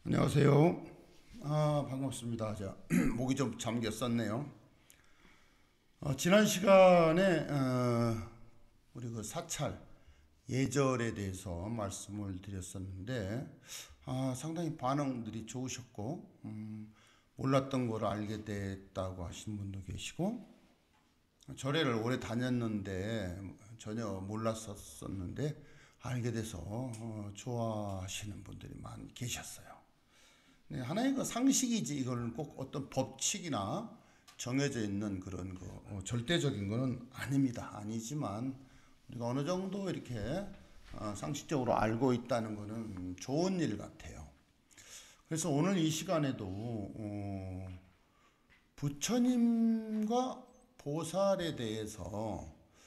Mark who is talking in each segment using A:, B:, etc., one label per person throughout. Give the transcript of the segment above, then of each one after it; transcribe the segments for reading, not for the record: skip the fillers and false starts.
A: 안녕하세요. 반갑습니다. 목이 좀 잠겼었네요. 지난 시간에 우리 그 사찰 예절에 대해서 말씀을 드렸었는데 상당히 반응들이 좋으셨고 몰랐던 걸 알게 됐다고 하신 분도 계시고 절에를 오래 다녔는데 전혀 몰랐었는데 알게 돼서 좋아하시는 분들이 많이 계셨어요. 네, 하나의 그 상식이지 이걸 꼭 어떤 법칙이나 정해져 있는 그런 절대적인 거는 아닙니다. 아니지만 우리가 어느 정도 이렇게 상식적으로 알고 있다는 거는 좋은 일 같아요. 그래서 오늘 이 시간에도 부처님과 보살에 대해서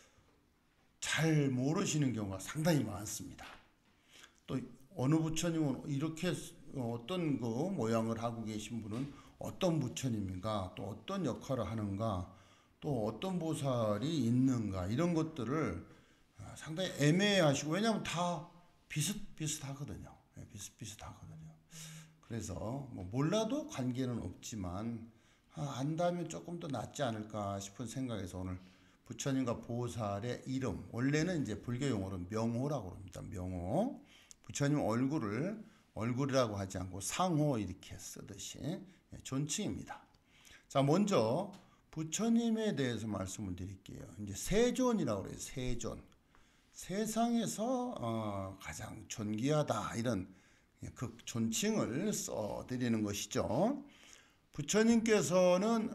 A: 잘 모르시는 경우가 상당히 많습니다. 또 어느 부처님은 이렇게 어떤 그 모양을 하고 계신 분은 어떤 부처님인가, 또 어떤 역할을 하는가, 또 어떤 보살이 있는가, 이런 것들을 상당히 애매하시고, 왜냐하면 다 비슷비슷하거든요. 비슷비슷하거든요. 그래서 뭐 몰라도 관계는 없지만 안다면 조금 더 낫지 않을까 싶은 생각에서 오늘 부처님과 보살의 이름, 원래는 이제 불교 용어로 명호라고 합니다. 명호. 부처님 얼굴이라고 하지 않고 상호 이렇게 쓰듯이 존칭입니다. 자, 먼저 부처님에 대해서 말씀을 드릴게요. 이제 세존이라고 그래요. 세존. 세상에서 가장 존귀하다, 이런 그 존칭을 써드리는 것이죠. 부처님께서는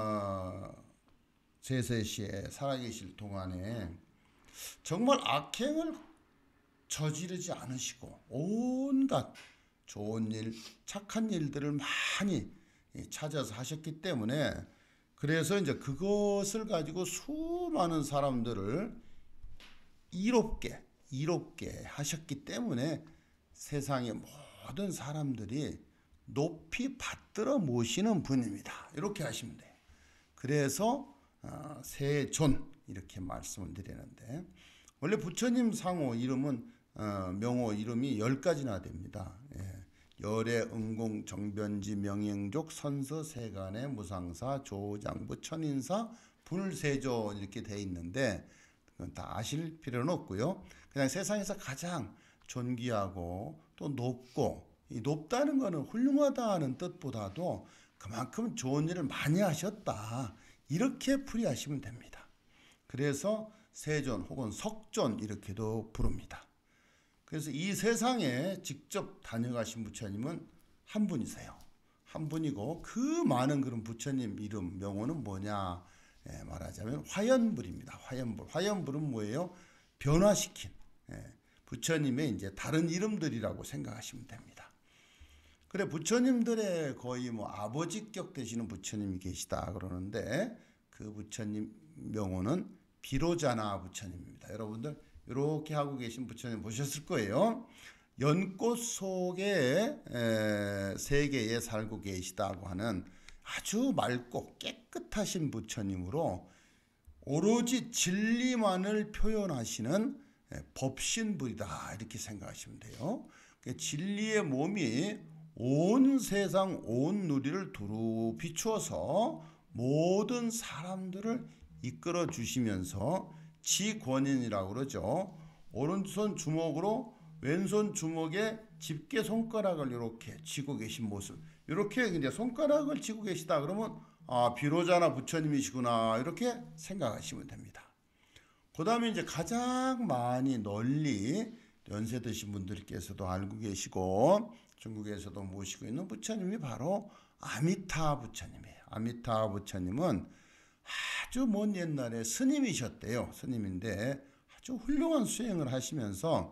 A: 세세시에 살아계실 동안에 정말 악행을 저지르지 않으시고 온갖 좋은 일, 착한 일들을 많이 찾아서 하셨기 때문에, 그래서 이제 그것을 가지고 수많은 사람들을 이롭게 하셨기 때문에 세상의 모든 사람들이 높이 받들어 모시는 분입니다. 이렇게 하시면 돼요. 그래서 세존 이렇게 말씀을 드리는데, 원래 부처님 상호 이름은 명호 이름이 10가지나 됩니다. 열애, 응공, 정변지, 명행족, 선서, 세간의 무상사, 조장부, 천인사, 분을세조 이렇게 돼 있는데 그건 다 아실 필요는 없고요. 그냥 세상에서 가장 존귀하고 또 높고, 이 높다는 거는 훌륭하다는 뜻보다도 그만큼 좋은 일을 많이 하셨다, 이렇게 풀이하시면 됩니다. 그래서 세존 혹은 석존 이렇게도 부릅니다. 그래서 이 세상에 직접 다녀가신 부처님은 한 분이세요. 한 분이고, 그 많은 그런 부처님 이름 명호는 뭐냐 말하자면 화연불입니다. 화연불. 화연불은 뭐예요? 변화시킨 부처님의 이제 다른 이름들이라고 생각하시면 됩니다. 그래, 부처님들의 거의 뭐 아버지격 되시는 부처님이 계시다 그러는데, 그 부처님 명호는 비로자나 부처님입니다. 여러분들 이렇게 하고 계신 부처님 보셨을 거예요. 연꽃 속에 세계에 살고 계시다고 하는 아주 맑고 깨끗하신 부처님으로 오로지 진리만을 표현하시는 법신불이다, 이렇게 생각하시면 돼요. 진리의 몸이 온 세상 온 누리를 두루 비추어서 모든 사람들을 이끌어 주시면서 지권인이라고 그러죠. 오른손 주먹으로 왼손 주먹에 집게 손가락을 이렇게 쥐고 계신 모습, 이렇게 이제 손가락을 쥐고 계시다 그러면 비로자나 부처님이시구나, 이렇게 생각하시면 됩니다. 그 다음에 이제 가장 많이 널리 연세 드신 분들께서도 알고 계시고 중국에서도 모시고 있는 부처님이 바로 아미타 부처님이에요. 아미타 부처님은 아주 먼 옛날에 스님이셨대요. 스님인데 아주 훌륭한 수행을 하시면서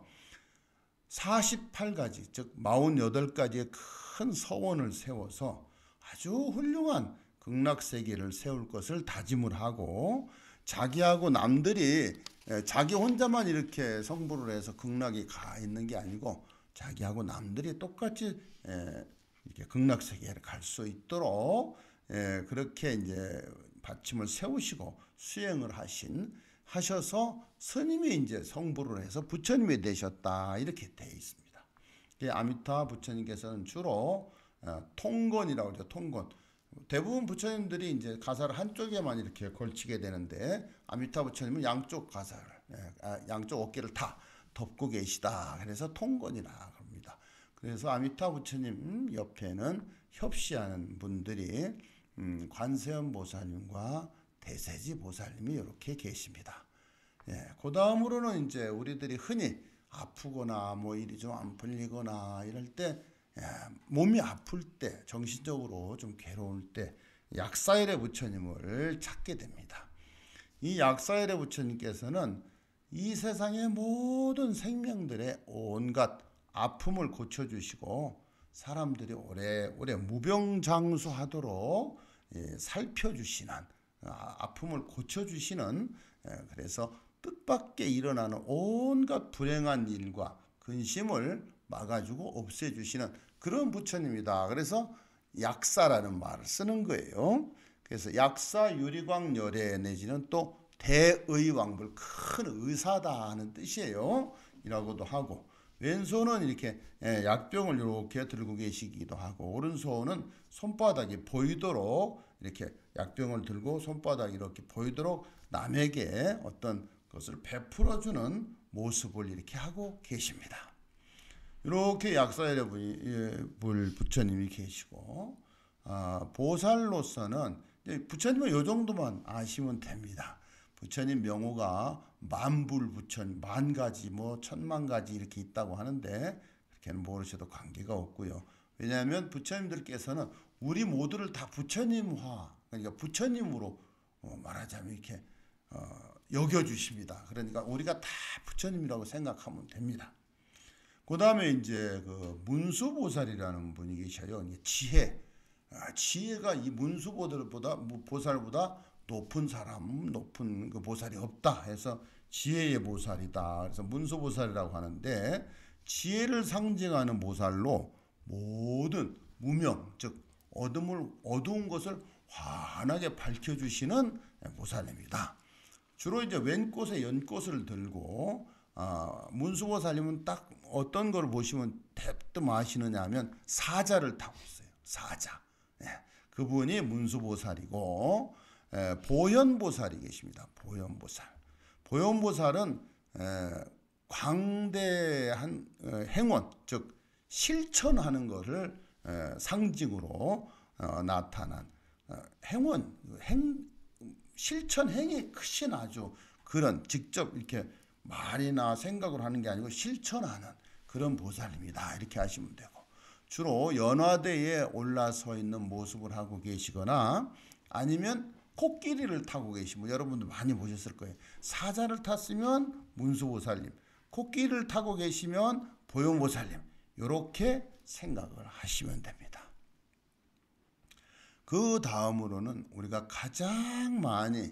A: 48가지, 즉 48가지의 큰 서원을 세워서 아주 훌륭한 극락세계를 세울 것을 다짐을 하고, 자기하고 남들이 자기 혼자만 이렇게 성불을 해서 극락에 가 있는 게 아니고 자기하고 남들이 똑같이 이렇게 극락세계를 갈 수 있도록 그렇게 이제 받침을 세우시고 수행을 하셔서 스님이 이제 성불을 해서 부처님이 되셨다, 이렇게 되어 있습니다. 아미타 부처님께서는 주로 통건이라고 하죠. 통건. 대부분 부처님들이 이제 가사를 한쪽에만 이렇게 걸치게 되는데 아미타 부처님은 양쪽 가사를 양쪽 어깨를 다 덮고 계시다. 그래서 통건이라 합니다. 그래서 아미타 부처님 옆에는 협시하는 분들이 관세음 보살님과 대세지 보살님이 이렇게 계십니다. 그 다음으로는 이제 우리들이 흔히 아프거나 뭐 일이 좀 안 풀리거나 이럴 때 몸이 아플 때 정신적으로 좀 괴로울 때 약사일의 부처님을 찾게 됩니다. 이 약사일의 부처님께서는 이 세상의 모든 생명들의 온갖 아픔을 고쳐주시고 사람들이 오래오래 무병장수하도록 살펴주시는 아픔을 고쳐주시는 그래서 뜻밖의 일어나는 온갖 불행한 일과 근심을 막아주고 없애주시는 그런 부처님이다. 그래서 약사라는 말을 쓰는 거예요. 그래서 약사 유리광열애 내지는 또 대의왕불 큰 의사다 하는 뜻이에요. 이라고도 하고 왼손은 이렇게 약병을 이렇게 들고 계시기도 하고 오른손은 손바닥이 보이도록 이렇게 약병을 들고 손바닥이 이렇게 보이도록 남에게 어떤 것을 베풀어주는 모습을 이렇게 하고 계십니다. 이렇게 약사일의 부처님이 계시고 보살로서는 부처님은 이 정도만 아시면 됩니다. 부처님 명호가 만불부처님, 만가지 뭐 천만가지 이렇게 있다고 하는데 그렇게는 모르셔도 관계가 없고요. 왜냐하면 부처님들께서는 우리 모두를 다 부처님화, 그러니까 부처님으로 말하자면 이렇게 여겨주십니다. 그러니까 우리가 다 부처님이라고 생각하면 됩니다. 그 다음에 이제 그 문수보살이라는 분이 계셔요. 지혜. 지혜가 이 보살보다 높은 사람, 높은 그 보살이 없다 해서 지혜의 보살이다. 그래서 문수보살이라고 하는데 지혜를 상징하는 보살로 모든 무명, 즉 어두운 것을 환하게 밝혀주시는 보살입니다. 주로 이제 왼꽃에 연꽃을 들고 문수보살님은 딱 어떤 걸 보시면 대뜸 아시느냐 하면 사자를 타고 있어요. 사자. 그분이 문수보살이고 보현보살이 계십니다. 보현보살은 광대한 행원, 즉 실천하는 것을 상징으로 나타난 실천행이 크신 아주 그런 직접 이렇게 말이나 생각을 하는 게 아니고 실천하는 그런 보살입니다. 이렇게 하시면 되고 주로 연화대에 올라서 있는 모습을 하고 계시거나 아니면 코끼리를 타고 계시면 여러분들 많이 보셨을 거예요. 사자를 탔으면 문수보살님, 코끼리를 타고 계시면 보현보살님 이렇게 생각을 하시면 됩니다. 그 다음으로는 우리가 가장 많이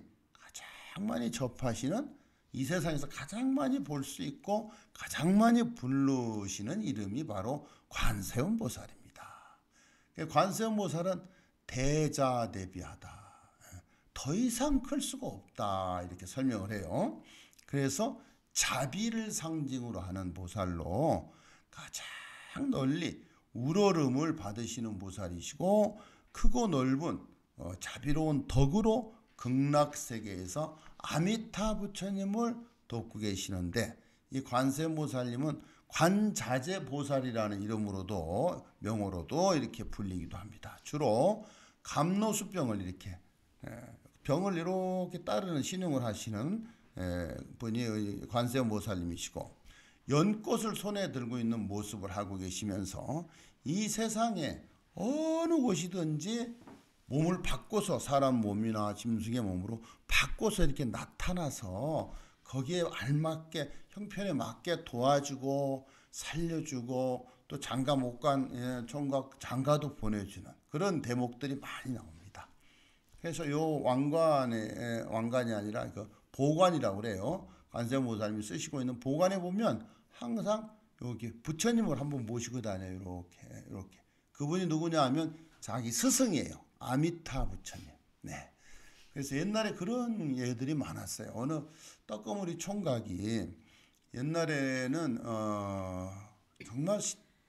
A: 접하시는 이 세상에서 가장 많이 볼 수 있고 가장 많이 부르시는 이름이 바로 관세음보살입니다. 관세음보살은 대자대비하다. 더 이상 클 수가 없다. 이렇게 설명을 해요. 그래서 자비를 상징으로 하는 보살로 가장 널리 우러름을 받으시는 보살이시고 크고 넓은 자비로운 덕으로 극락세계에서 아미타 부처님을 돕고 계시는데 이 관세음보살님은 관자재보살이라는 이름으로도 명호로도 이렇게 불리기도 합니다. 주로 갑노수병을 이렇게 병을 이렇게 따르는 신용을 하시는 분이 관세음보살님이시고 연꽃을 손에 들고 있는 모습을 하고 계시면서 이 세상에 어느 곳이든지 몸을 바꿔서 사람 몸이나 짐승의 몸으로 바꿔서 이렇게 나타나서 거기에 알맞게 형편에 맞게 도와주고 살려주고 또 장가 못 간 총각 장가도 보내주는 그런 대목들이 많이 나옵니다. 그래서 요 왕관이 아니라 그 보관이라고 그래요. 관세음보살님이 쓰시고 있는 보관에 보면 항상 여기 부처님을 한번 모시고 다녀요. 이렇게 그분이 누구냐 하면 자기 스승이에요. 아미타 부처님. 네. 그래서 옛날에 그런 예들이 많았어요. 어느 떡거머리 총각이 옛날에는 정말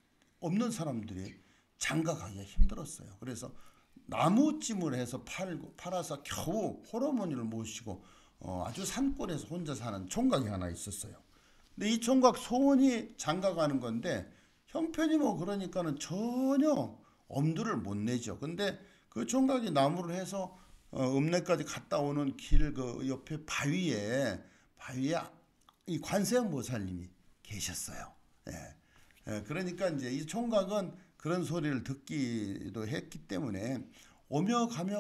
A: 없는 사람들이 장가가기가 힘들었어요. 그래서 나무찜을 해서 팔아서 겨우 홀어머니를 모시고 아주 산골에서 혼자 사는 총각이 하나 있었어요. 근데 이 총각 소원이 장가가는 건데 형편이 뭐 그러니까는 전혀 엄두를 못 내죠. 근데 그 총각이 나무를 해서 읍내까지 갔다 오는 길 그 옆에 바위에 이 관세음보살님이 계셨어요. 예. 그러니까 이제 이 총각은 그런 소리를 듣기도 했기 때문에 오며 가며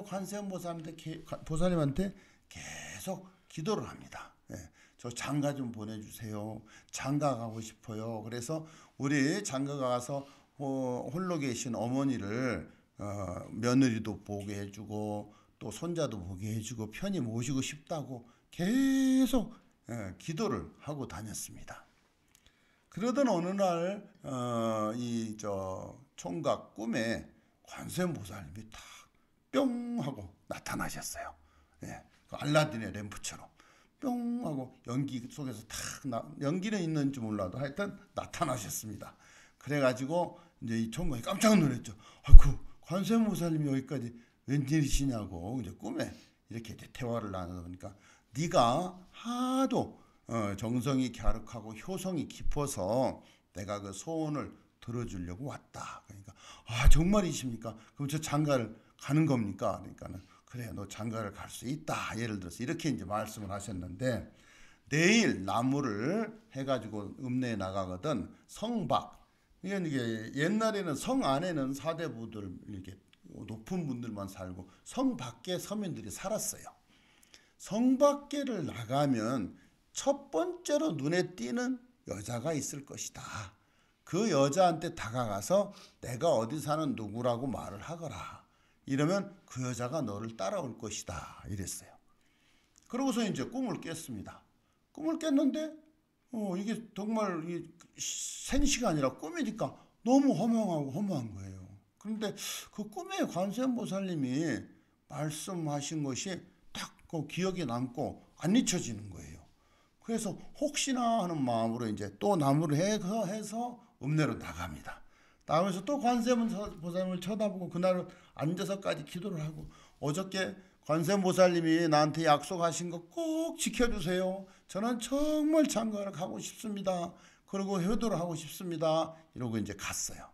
A: 보살님한테 계속 기도를 합니다. 예, 저 장가 좀 보내주세요. 장가 가고 싶어요. 그래서 우리 장가 가서 홀로 계신 어머니를 며느리도 보게 해주고 또 손자도 보게 해주고 편히 모시고 싶다고 계속 기도를 하고 다녔습니다. 그러던 어느 날 이 저 총각 꿈에 관세음보살님이 탁 뿅 하고 나타나셨어요. 예, 그 알라딘의 램프처럼 뿅 하고 연기 속에서 연기는 있는지 몰라도 하여튼 나타나셨습니다. 그래가지고 이제 이 총각이 깜짝 놀랐죠. 아이고 관세음보살님이 여기까지 웬일이시냐고 이제 꿈에 이렇게 대화를 나누다 보니까 네가 하도 정성이 갸륵하고 효성이 깊어서 내가 그 소원을 들어주려고 왔다. 그러니까 정말이십니까? 그럼 저 장가를 가는 겁니까? 그러니까는 그래 너 장가를 갈 수 있다. 예를 들어서 이렇게 이제 말씀을 하셨는데 내일 나무를 해가지고 읍내에 나가거든 성박 이게 옛날에는 성 안에는 사대부들 이렇게 높은 분들만 살고 성 밖에 서민들이 살았어요. 성 밖에를 나가면 첫 번째로 눈에 띄는 여자가 있을 것이다. 그 여자한테 다가가서 내가 어디 사는 누구라고 말을 하거라. 이러면 그 여자가 너를 따라올 것이다. 이랬어요. 그러고서 이제 꿈을 깼습니다. 꿈을 깼는데 이게 정말 생시가 아니라 꿈이니까 너무 허망하고 허무한 거예요. 그런데 그 꿈에 관세음보살님이 말씀하신 것이 딱 그 기억에 남고 안 잊혀지는 거예요. 그래서 혹시나 하는 마음으로 이제 또 나무를 해서 읍내로 나갑니다. 나가면서 또 관세음보살님을 쳐다보고 그날은 앉아서까지 기도를 하고 어저께 관세음보살님이 나한테 약속하신 거 꼭 지켜주세요. 저는 정말 장가를 가고 싶습니다. 그리고 효도를 하고 싶습니다. 이러고 이제 갔어요.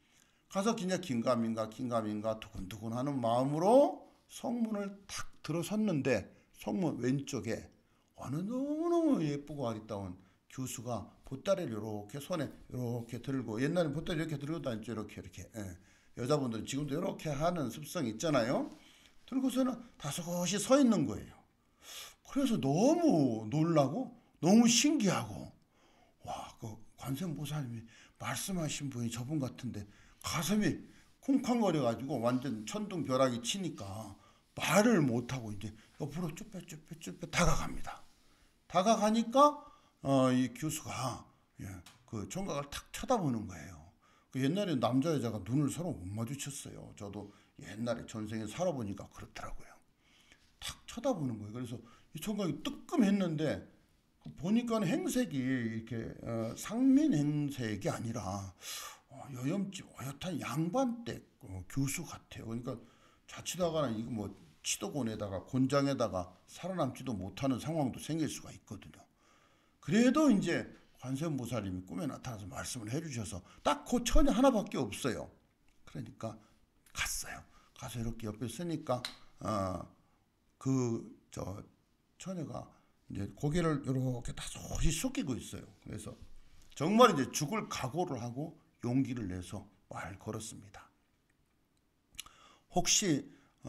A: 가서 그냥 긴가민가 두근두근 하는 마음으로 성문을 탁 들어섰는데 성문 왼쪽에 어느 너무너무 예쁘고 아리따운 교수가 보따리를 이렇게 손에 이렇게 들고 옛날에 보따리 이렇게 들고 다녔죠. 이렇게 예. 여자분들은 지금도 이렇게 하는 습성이 있잖아요. 들고서는 다소곳이 서 있는 거예요. 그래서 너무 놀라고 너무 신기하고 그 관세음보살님이 말씀하신 분이 저분 같은데 가슴이 쿵쾅거려가지고 완전 천둥벼락이 치니까 말을 못하고 이제 옆으로 쭈뼛 다가갑니다. 다가가니까 이 교수가 그 총각을 탁 쳐다보는 거예요. 그 옛날에 남자 여자가 눈을 서로 못 마주쳤어요. 저도 옛날에 전생에 살아보니까 그렇더라고요. 탁 쳐다보는 거예요. 그래서 이 총각이 뜨끔했는데 보니까 행색이 이렇게 상민 행색이 아니라 여염집 어엿한 양반댁 교수 같아요. 그러니까 자칫하거나 이거 뭐 치도곤에다가 곤장에다가 살아남지도 못하는 상황도 생길 수가 있거든요. 그래도 이제 관세음보살님이 꿈에 나타나서 말씀을 해주셔서 딱 그 처녀 하나밖에 없어요. 그러니까 갔어요. 가서 이렇게 옆에 서니까 그 처녀가 이제 고개를 이렇게 다소시 숙이고 있어요. 그래서 정말 이제 죽을 각오를 하고 용기를 내서 말 걸었습니다. 혹시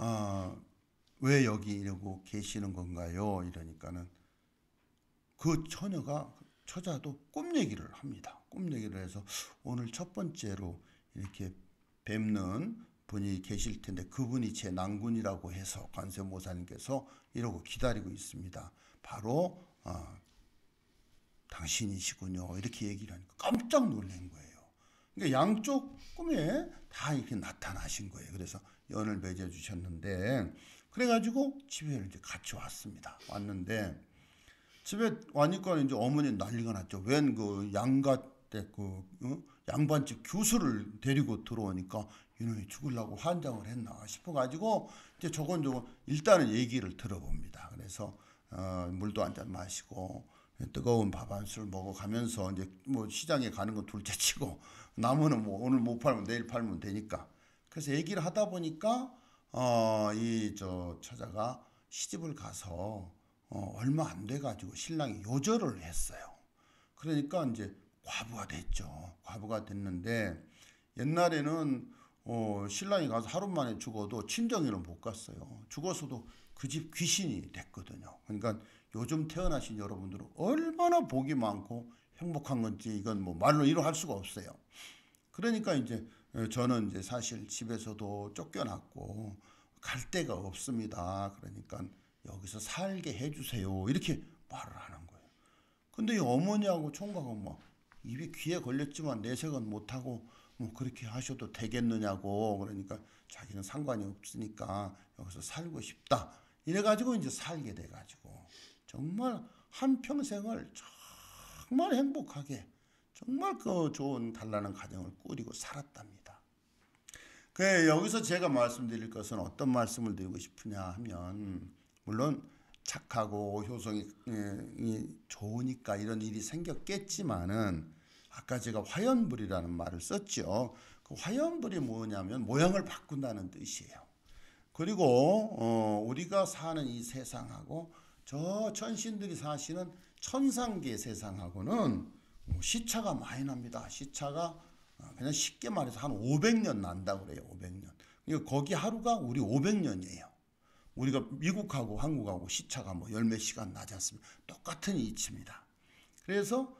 A: 왜 여기 이러고 계시는 건가요? 이러니까는 그 처자도 꿈 얘기를 합니다. 꿈 얘기를 해서 오늘 첫 번째로 이렇게 뵙는 분이 계실 텐데 그분이 제 낭군이라고 해서 관세음보살님께서 이러고 기다리고 있습니다. 바로 당신이시군요. 이렇게 얘기를 하니까 깜짝 놀란 거예요. 그러니까 양쪽 꿈에 다 이렇게 나타나신 거예요. 그래서 연을 맺어 주셨는데 그래가지고 집에 이제 같이 왔습니다. 왔는데 집에 와니까 이제 어머니 난리가 났죠. 웬 그 양가 때 그 양반집 교수를 데리고 들어오니까 이놈이 죽으려고 환장을 했나 싶어가지고 이제 조곤조곤 일단은 얘기를 들어봅니다. 그래서 물도 한 잔 마시고 뜨거운 밥 한 술 먹어가면서 이제 뭐 시장에 가는 건 둘째치고 나무는 뭐 오늘 못 팔면 내일 팔면 되니까 그래서 얘기를 하다 보니까 이 저 처자가 시집을 가서 얼마 안 돼 가지고 신랑이 요절을 했어요. 그러니까 이제 과부가 됐죠. 과부가 됐는데 옛날에는 신랑이 가서 하루 만에 죽어도 친정에는 못 갔어요. 죽었어도 그 집 귀신이 됐거든요. 그러니까 요즘 태어나신 여러분들은 얼마나 복이 많고 행복한 건지 이건 뭐 말로 이루할 수가 없어요. 그러니까 이제 저는 이제 사실 집에서도 쫓겨났고 갈 데가 없습니다. 그러니까 여기서 살게 해주세요. 이렇게 말을 하는 거예요. 근데 이 어머니하고 총각은 뭐 입이 귀에 걸렸지만 내색은 못하고 뭐 그렇게 하셔도 되겠느냐고 그러니까 자기는 상관이 없으니까 여기서 살고 싶다. 이래가지고 이제 살게 돼가지고 정말 한평생을 정말 행복하게 정말 그 좋은 단란한 가정을 꾸리고 살았답니다. 그 여기서 제가 말씀드릴 것은 어떤 말씀을 드리고 싶으냐 하면 물론 착하고 효성이 좋으니까 이런 일이 생겼겠지만은 아까 제가 화연불이라는 말을 썼죠. 그 화연불이 뭐냐면 모양을 바꾼다는 뜻이에요. 그리고 우리가 사는 이 세상하고 저 천신들이 사시는 천상계 세상하고는 시차가 많이 납니다. 시차가 그냥 쉽게 말해서 한 500년 난다고 그래요. 500년. 그러니까 거기 하루가 우리 500년이에요. 우리가 미국하고 한국하고 시차가 뭐 열 몇 시간 나지 않습니까? 똑같은 이치입니다. 그래서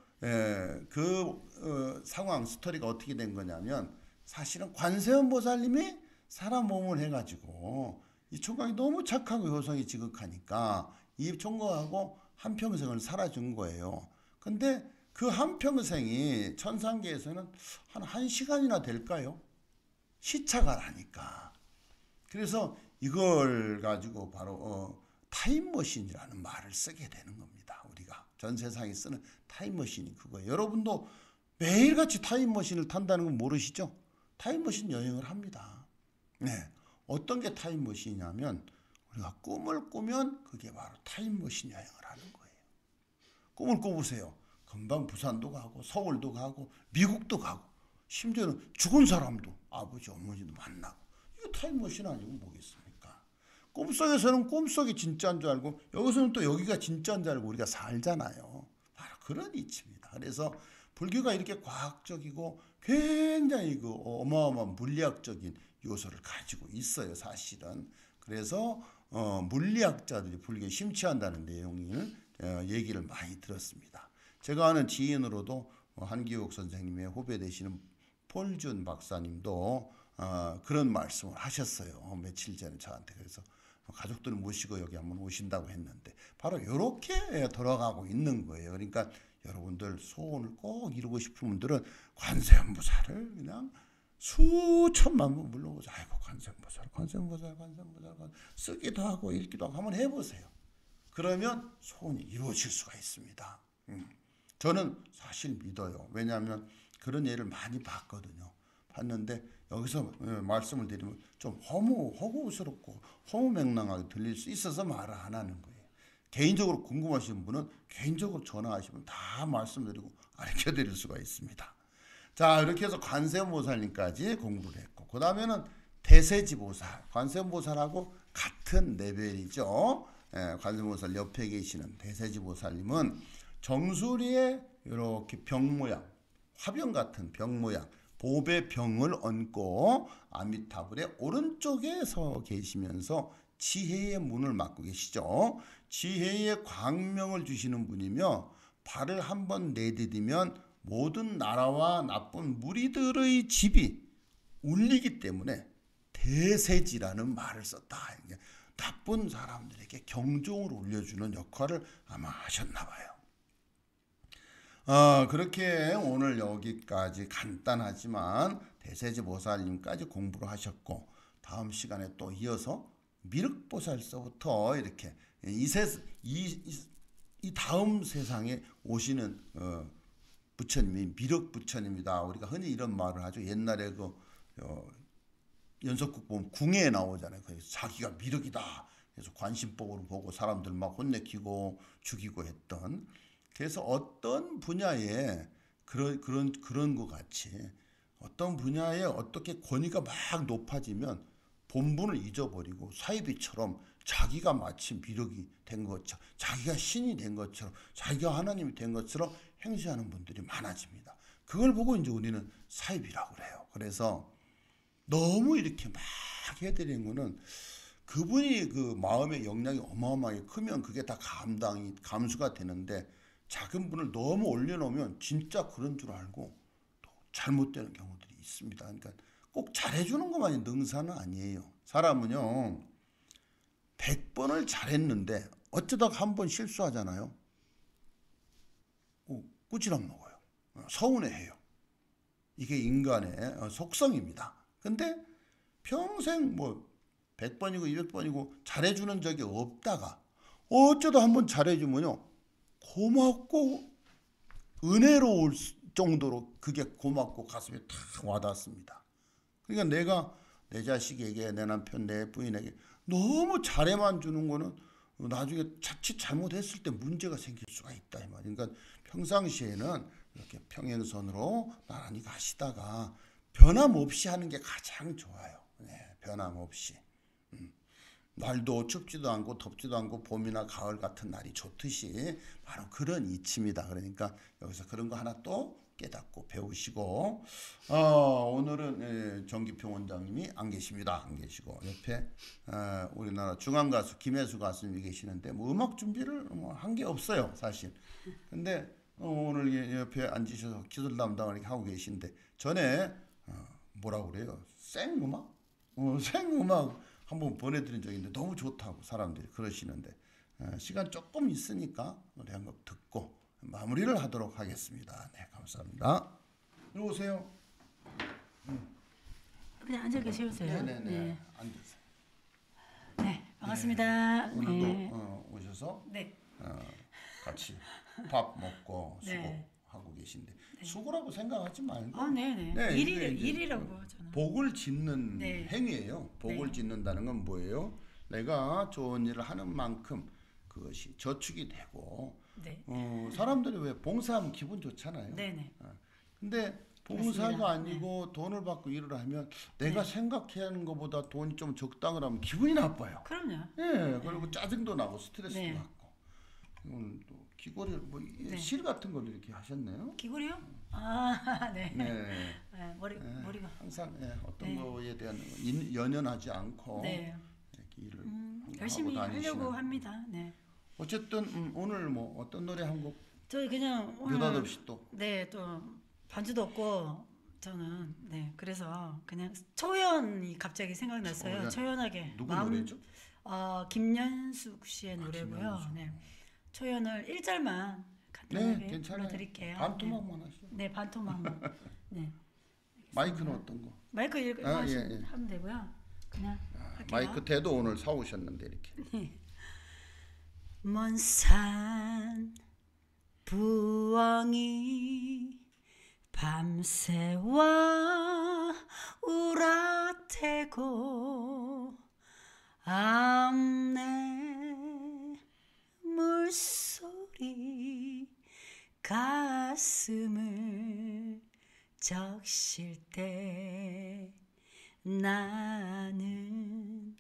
A: 상황 스토리가 어떻게 된 거냐면 사실은 관세음 보살님이 사람 몸을 해가지고 이 총각이 너무 착하고 효성이 지극하니까 이 총각하고 한평생을 살아준 거예요. 근데 그 한평생이 천상계에서는 한 1시간이나 될까요? 시차가 나니까. 그래서 이걸 가지고 바로 타임머신이라는 말을 쓰게 되는 겁니다. 우리가 전 세상에 쓰는 타임머신이 그거예요. 여러분도 매일같이 타임머신을 탄다는 건 모르시죠? 타임머신 여행을 합니다. 네, 어떤 게 타임머신이냐면 우리가 꿈을 꾸면 그게 바로 타임머신 여행을 하는 거예요. 꿈을 꿔보세요. 금방 부산도 가고 서울도 가고 미국도 가고 심지어는 죽은 사람도 아버지 어머니도 만나고 이거 타임머신 아니고 뭐겠습니까? 꿈속에서는 꿈속이 진짜인 줄 알고 여기서는 또 여기가 진짜인 줄 알고 우리가 살잖아요. 바로 그런 이치입니다. 그래서 불교가 이렇게 과학적이고 굉장히 그 어마어마한 물리학적인 요소를 가지고 있어요. 사실은. 그래서 물리학자들이 불교에 심취한다는 내용을 얘기를 많이 들었습니다. 제가 아는 지인으로도 한기옥 선생님의 후배 되시는 폴준 박사님도 그런 말씀을 하셨어요. 며칠 전에 저한테. 그래서 가족들을 모시고 여기 한번 오신다고 했는데 바로 이렇게 돌아가고 있는 거예요. 그러니까 여러분들 소원을 꼭 이루고 싶은 분들은 관세음보살을 그냥 수천만 번 불러보자. 아이고 관세음보살 쓰기도 하고 읽기도 하고 한번 해보세요. 그러면 소원이 이루어질 수가 있습니다. 저는 사실 믿어요. 왜냐하면 그런 예를 많이 봤거든요. 봤는데 여기서 말씀을 드리면 좀 허구스럽고 허무맹랑하게 들릴 수 있어서 말을 안 하는 거예요. 개인적으로 궁금하신 분은 개인적으로 전화하시면 다 말씀드리고 가르쳐 드릴 수가 있습니다. 자, 이렇게 해서 관세음보살님까지 공부를 했고 그 다음에는 대세지보살, 관세음보살하고 같은 레벨이죠. 관세음보살 옆에 계시는 대세지보살님은 정수리에 이렇게 병 모양, 화병 같은 병 모양, 보배 병을 얹고 아미타불의 오른쪽에 서 계시면서 지혜의 문을 막고 계시죠. 지혜의 광명을 주시는 분이며 발을 한번 내디디면 모든 나라와 나쁜 무리들의 집이 울리기 때문에 대세지라는 말을 썼다. 나쁜 사람들에게 경종을 울려주는 역할을 아마 하셨나 봐요. 그렇게 오늘 여기까지 간단하지만 대세지보살님까지 공부를 하셨고 다음 시간에 또 이어서 미륵보살서부터 이렇게 이 다음 세상에 오시는 부처님이 미륵 부처님이다. 우리가 흔히 이런 말을 하죠. 옛날에 그 연속극 보면 궁에 나오잖아요. 그래서 자기가 미륵이다. 그래서 관심법으로 보고 사람들 막 혼내키고 죽이고 했던. 그래서 어떤 분야에 그런 것 같이 어떤 분야에 어떻게 권위가 막 높아지면 본분을 잊어버리고 사이비처럼 자기가 마치 미륵이 된 것처럼 자기가 신이 된 것처럼 자기가 하나님이 된 것처럼 행세하는 분들이 많아집니다. 그걸 보고 이제 우리는 사이비라고 그래요. 그래서 너무 이렇게 막 해드리는 거는 그분이 그 마음의 역량이 어마어마하게 크면 그게 다 감수가 되는데 작은 분을 너무 올려놓으면 진짜 그런 줄 알고 또 잘못되는 경우들이 있습니다. 그러니까 꼭 잘해주는 것만이 능사는 아니에요. 사람은요 100번을 잘했는데 어쩌다가 한 번 실수하잖아요. 꾸지람 먹어요. 서운해해요. 이게 인간의 속성입니다. 근데 평생 뭐 100번이고 200번이고 잘해주는 적이 없다가 어쩌다 한번 잘해주면요 고맙고 은혜로울 정도로 그게 고맙고 가슴에 탁 와닿습니다. 그러니까 내가 내 자식에게 내 남편 내 부인에게 너무 잘해만 주는 거는 나중에 자칫 잘못했을 때 문제가 생길 수가 있다 이 말이에요. 그러니까 평상시에는 이렇게 평행선으로 나란히 가시다가 변함없이 하는 게 가장 좋아요. 네, 변함없이. 날도 춥지도 않고 덥지도 않고 봄이나 가을 같은 날이 좋듯이 바로 그런 이치입니다. 그러니까 여기서 그런 거 하나 또 깨닫고 배우시고 오늘은 정기평 원장님이 안 계십니다. 안 계시고 옆에 우리나라 중앙가수 김혜수 가수님이 계시는데 뭐 음악 준비를 한 게 없어요 사실. 근데 오늘 옆에 앉으셔서 기술 담당을 이렇게 하고 계신데 전에 뭐라고 그래요? 생음악? 생음악 한번 보내드린 적이 있는데 너무 좋다고 사람들이 그러시는데 시간 조금 있으니까 노래 한 곡 듣고 마무리를 하도록 하겠습니다. 네, 감사합니다. 이리 오세요.
B: 그냥 앉아 계세요.
A: 네네네.
B: 네.
A: 앉으세요.
B: 네, 반갑습니다.
A: 오늘도
B: 네.
A: 오셔서
B: 네.
A: 같이 밥 먹고
B: 네.
A: 수고하고 계신데 수고라고 생각하지 말고
B: 네네.
A: 네, 이게 이제
B: 일이라고 저는.
A: 복을 짓는
B: 네.
A: 행위예요. 복을
B: 네.
A: 짓는다는 건 뭐예요? 내가 좋은 일을 하는 만큼 그것이 저축이 되고
B: 네.
A: 사람들이 왜 봉사하면 기분 좋잖아요.
B: 네네.
A: 근데 봉사가
B: 맞습니다.
A: 아니고 돈을 받고 일을 하면 내가 생각해야 하는 것보다 돈이 좀 적당을 하면 기분이 나빠요.
B: 그럼요.
A: 예, 그리고 짜증도 나고 스트레스도
B: 네.
A: 받고. 오늘 또 귀걸이 뭐
B: 네.
A: 실 같은 걸 이렇게 하셨네요.
B: 귀걸이요? 아, 네.
A: 네.
B: 네, 머리가.
A: 항상 어떤
B: 네.
A: 거에 대한 연연하지 않고
B: 네.
A: 이렇게 일을
B: 열심히
A: 하고 다니시는.
B: 하려고 합니다. 네.
A: 어쨌든 오늘 뭐 어떤 노래 한 곡
B: 저희 그냥 오늘
A: 느닷없이 또
B: 네, 또 반주도 없고 저는 네, 그래서 그냥 초연이 갑자기 생각났어요. 초연하게
A: 누구 노래죠?
B: 김연숙 씨의 노래고요.
A: 김연숙.
B: 네. 초연을 1절만
A: 네,
B: 간단하게
A: 괜찮아요.
B: 불러드릴게요.
A: 반토막만 하시죠.
B: 네, 반토막만. 네.
A: 마이크는 어떤 거?
B: 마이크 이렇게
A: 아, 예.
B: 하면 되고요. 그냥 할게요.
A: 마이크 대도 오늘 사 오셨는데 이렇게.
B: 먼 산 부엉이 밤새와 울어대고 암내 물소리 가슴을 적실 때 나는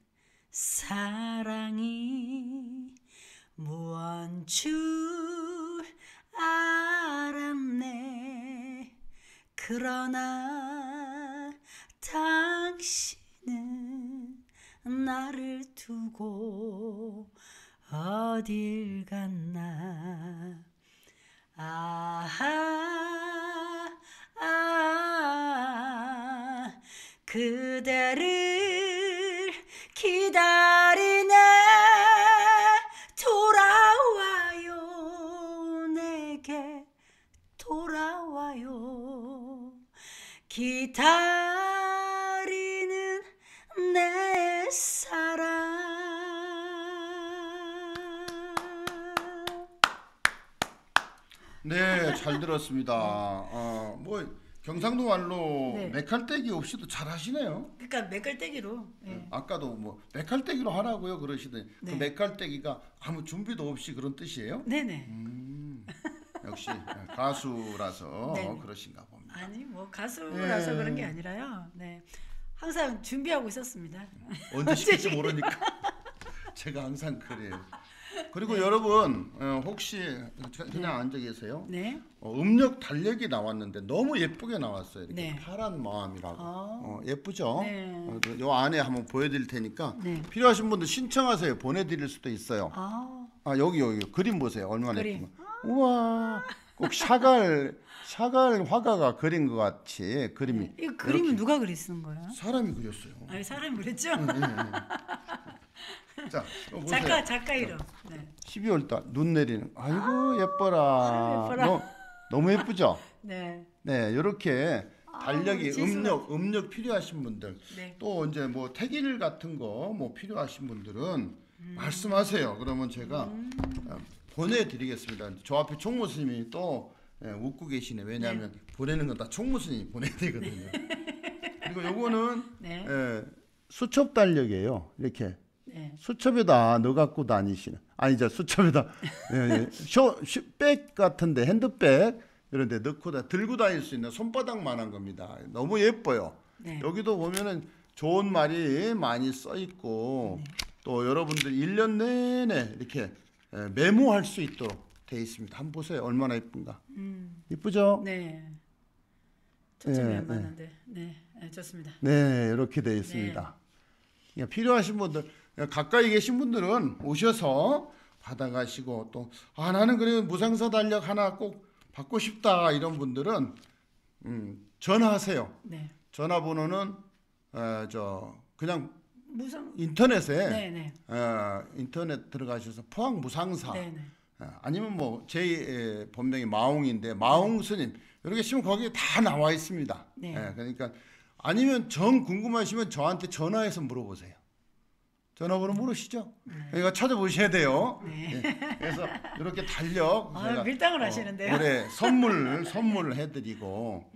B: 사랑이 무언 줄 알았네. 그러나 당신은 나를 두고 어딜 갔나. 그대를 기다리네. 돌아와요, 내게 돌아와요. 기다리는 내 사랑.
A: 네, 잘 들었습니다. 뭐 경상도 말로
B: 네.
A: 맥할떼기 없이도 잘 하시네요.
B: 그러니까 맥갈떼기로. 예.
A: 아까도 뭐 맥할떼기로 하라고요 그러시더니
B: 네.
A: 그 맥할떼기가 아무 준비도 없이 그런 뜻이에요?
B: 네네.
A: 역시 가수라서
B: 네.
A: 그러신가 봅니다.
B: 아니 뭐 가수라서
A: 예.
B: 그런 게 아니라요. 네. 항상 준비하고 있었습니다.
A: 언제 시킬지 모르니까 제가 항상 그래요. 그리고 여러분 혹시 그냥 앉아 계세요?
B: 네.
A: 음력 달력이 나왔는데 너무 예쁘게 나왔어요. 이렇게
B: 네.
A: 파란 마음이라고.
B: 아.
A: 예쁘죠?
B: 네.
A: 요 안에 한번 보여드릴 테니까
B: 네.
A: 필요하신 분들 신청하세요. 보내드릴 수도 있어요.
B: 아.
A: 여기 그림 보세요. 얼마나
B: 그림.
A: 예쁘면. 우와, 꼭 샤갈 화가가 그린 것 같이 그림이.
B: 이 그림은
A: 이렇게
B: 누가 그리는 거예요?
A: 사람이 그렸어요.
B: 아니 사람이 그랬죠?
A: 자, 이거 보세요.
B: 작가 이름. 네.
A: 12월 달 눈 내리는. 아이고 예뻐라.
B: 아유, 예뻐라.
A: 너무 예쁘죠?
B: 네.
A: 네, 이렇게 달력이
B: 지수가.
A: 음력 필요하신 분들
B: 네.
A: 또 이제 뭐 태길 같은 거 뭐 필요하신 분들은 말씀하세요. 그러면 제가 보내드리겠습니다. 저 앞에 총무 스님이 또 웃고 계시네. 왜냐하면 보내는 건 다 총무 스님이 보내야 되거든요. 그리고 요거는
B: 네.
A: 수첩 달력이에요. 이렇게
B: 네.
A: 수첩에다 넣어 갖고 다니시는 아니죠 수첩에다 백 같은데 핸드백 이런 데 넣고 들고 다닐 수 있는 손바닥만한 겁니다. 너무 예뻐요.
B: 네.
A: 여기도 보면은 좋은 말이 많이 써 있고 또 여러분들 1년 내내 이렇게 메모할 수 있도록 돼 있습니다. 한번 보세요. 얼마나 예쁜가. 이쁘죠?
B: 네. 초점이
A: 예,
B: 안 맞는데. 네. 네. 좋습니다.
A: 네, 이렇게 돼 있습니다. 그러니까 필요하신 분들, 가까이 계신 분들은 오셔서 받아가시고 또 나는 그래 무상사 달력 하나 꼭 받고 싶다 이런 분들은 전화하세요.
B: 네.
A: 전화번호는 그냥
B: 무상.
A: 인터넷에
B: 네, 네.
A: 인터넷 들어가셔서 포항 무상사
B: 네, 네.
A: 아니면 뭐 제 본명이 마홍인데 마홍 스님 이렇게 치면 거기에 다 나와 있습니다.
B: 네.
A: 그러니까 아니면 정 궁금하시면 저한테 전화해서 물어보세요. 전화번호 모르시죠? 이거 찾아보셔야 돼요.
B: 네.
A: 그래서 이렇게 달력 제가
B: 밀당을 하시는데요.
A: 올해 선물을 해드리고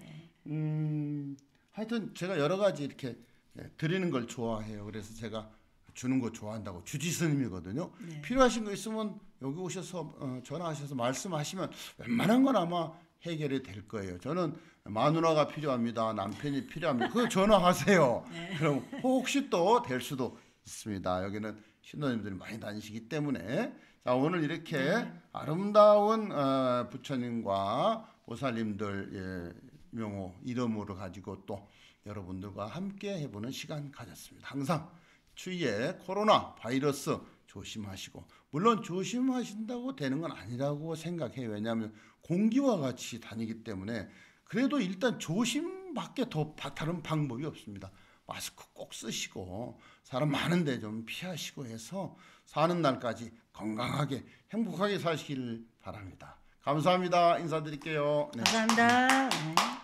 A: 하여튼 제가 여러 가지 이렇게 드리는 걸 좋아해요. 그래서 제가 주는 거 좋아한다고 주지스님이거든요.
B: 네.
A: 필요하신 거 있으면 여기 오셔서 전화하셔서 말씀하시면 웬만한 건 아마 해결이 될 거예요. 저는 마누라가 필요합니다. 남편이 필요합니다. 그거 전화하세요.
B: 네.
A: 그럼 혹시 또 될 수도 있습니다. 여기는 신도님들이 많이 다니시기 때문에 자 오늘 이렇게 아름다운 부처님과 보살님들 명호 이름으로 가지고 또 여러분들과 함께 해보는 시간 가졌습니다. 항상 추위에 코로나 바이러스 조심하시고 물론 조심하신다고 되는 건 아니라고 생각해요. 왜냐하면 공기와 같이 다니기 때문에 그래도 일단 조심밖에 더 다른 방법이 없습니다. 마스크 꼭 쓰시고 사람 많은데 좀 피하시고 해서 사는 날까지 건강하게 행복하게 사시길 바랍니다. 감사합니다. 인사드릴게요. 네.
B: 감사합니다. 네.